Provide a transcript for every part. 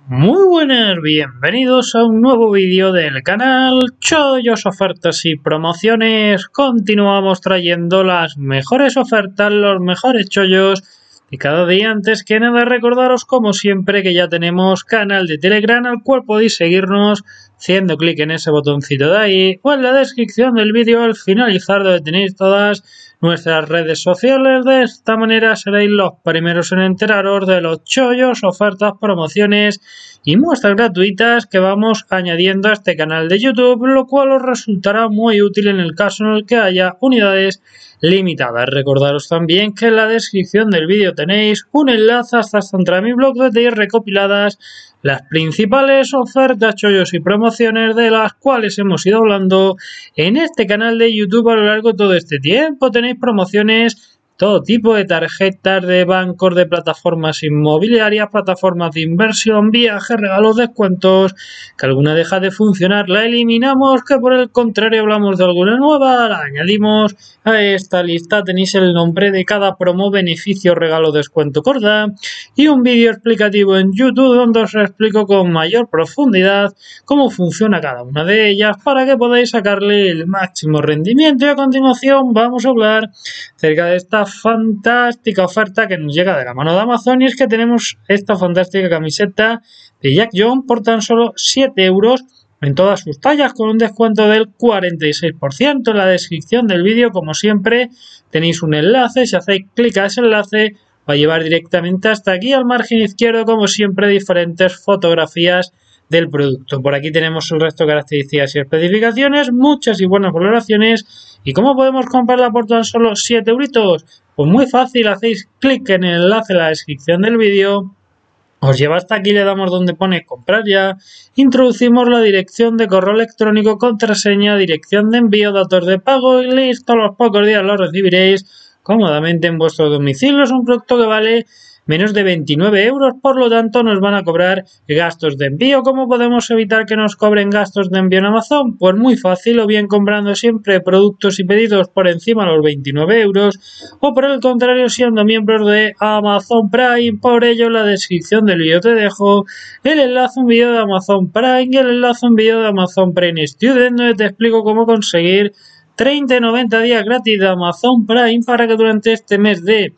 Muy buenas, bienvenidos a un nuevo vídeo del canal Chollos, Ofertas y Promociones. Continuamos trayendo las mejores ofertas, los mejores chollos. Y cada día, antes que nada, recordaros como siempre que ya tenemos canal de Telegram al cual podéis seguirnos haciendo clic en ese botoncito de ahí o en la descripción del vídeo al finalizar, donde tenéis todas nuestras redes sociales. De esta manera seréis los primeros en enteraros de los chollos, ofertas, promociones y muestras gratuitas que vamos añadiendo a este canal de YouTube, lo cual os resultará muy útil en el caso en el que haya unidades limitadas. Recordaros también que en la descripción del vídeo tenéis un enlace hasta mi blog donde tenéis recopiladas las principales ofertas, chollos y promociones de las cuales hemos ido hablando en este canal de YouTube a lo largo de todo este tiempo. Tenéis promociones, todo tipo de tarjetas de bancos, de plataformas inmobiliarias, plataformas de inversión, viajes, regalos, descuentos. Que alguna deja de funcionar, la eliminamos, que por el contrario hablamos de alguna nueva, la añadimos a esta lista. Tenéis el nombre de cada promo, beneficio, regalo, descuento, corda y un vídeo explicativo en YouTube donde os explico con mayor profundidad cómo funciona cada una de ellas para que podáis sacarle el máximo rendimiento. Y a continuación vamos a hablar acerca de esta fantástica oferta que nos llega de la mano de Amazon, y es que tenemos esta fantástica camiseta de Jack Jones por tan solo 7 euros en todas sus tallas, con un descuento del 46%. En la descripción del vídeo, como siempre, tenéis un enlace. Si hacéis clic a ese enlace va a llevar directamente hasta aquí. Al margen izquierdo, como siempre, diferentes fotografías del producto. Por aquí tenemos el resto de características y especificaciones, muchas y buenas valoraciones. ¿Y cómo podemos comprarla por tan solo 7 euritos? Pues muy fácil, hacéis clic en el enlace en la descripción del vídeo, os lleva hasta aquí, le damos donde pone comprar ya, introducimos la dirección de correo electrónico, contraseña, dirección de envío, datos de pago y listo. A los pocos días lo recibiréis cómodamente en vuestro domicilio. Es un producto que vale menos de 29 euros, por lo tanto nos van a cobrar gastos de envío. ¿Cómo podemos evitar que nos cobren gastos de envío en Amazon? Pues muy fácil, o bien comprando siempre productos y pedidos por encima de los 29 euros, o por el contrario siendo miembros de Amazon Prime. Por ello, en la descripción del vídeo te dejo el enlace a un vídeo de Amazon Prime y el enlace a un vídeo de Amazon Prime Student, donde te explico cómo conseguir 30 y 90 días gratis de Amazon Prime para que durante este mes de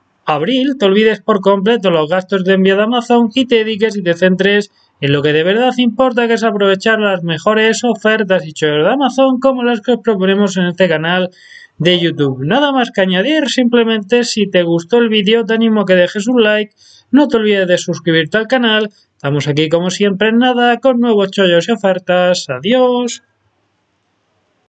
abril te olvides por completo los gastos de envío de Amazon y te dediques y te centres en lo que de verdad importa, que es aprovechar las mejores ofertas y chollos de Amazon como las que os proponemos en este canal de YouTube. Nada más que añadir, simplemente si te gustó el vídeo te animo a que dejes un like, no te olvides de suscribirte al canal. Estamos aquí como siempre en nada con nuevos chollos y ofertas. Adiós.